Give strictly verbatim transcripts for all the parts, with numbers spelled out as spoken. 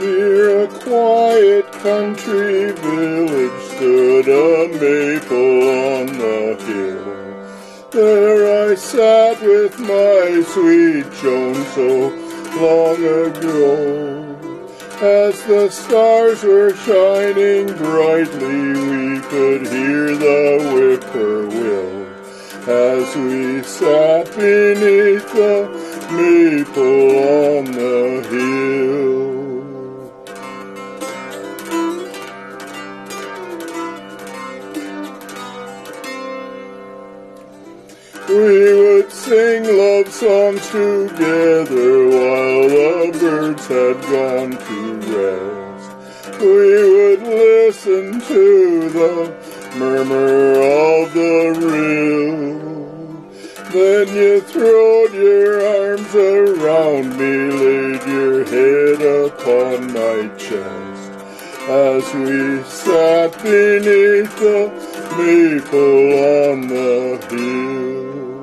Near a quiet country village stood a maple on the hill. There I sat with my sweet Joan so long ago. As the stars were shining brightly, we could hear the whippoorwill as we sat beneath the maple on the hill. We would sing love songs together while the birds had gone to rest. We would listen to the murmur of the rill. Then you throwed your arms around me, laid your head upon my chest, as we sat beneath the maple on the hill.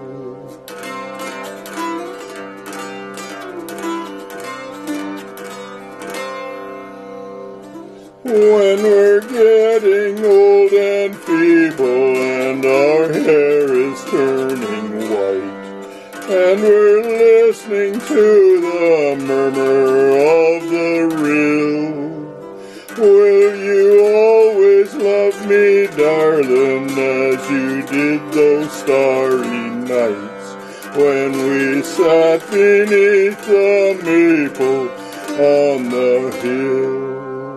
When we're getting old and feeble and our hair is turning white, and we're listening to the murmur of the rill, will you always love me, darling, as you did those starry nights when we sat beneath the maple on the hill?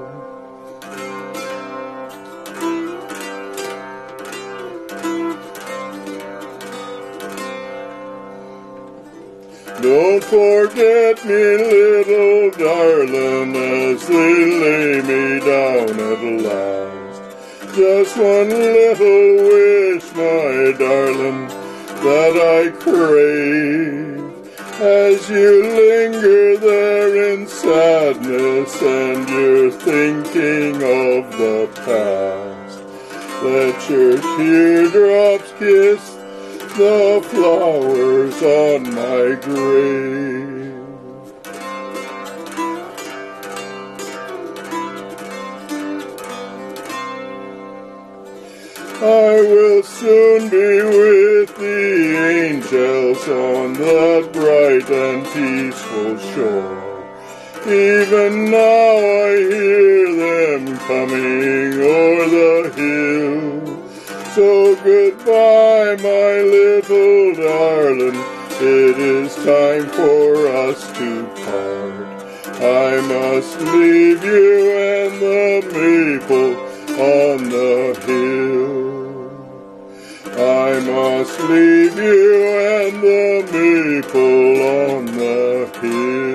Don't forget me, little darling, as they lay me down at last. Just one little wish, my darling, that I crave, as you linger there in sadness and you're thinking of the past. Let your teardrops kiss the flowers on my grave. I will soon be with the angels on that bright and peaceful shore. Even now I hear them coming o'er the hill. So goodbye, my little darling, it is time for us to part. I must leave you and the maple on the hill. I must leave you and the maple on the hill.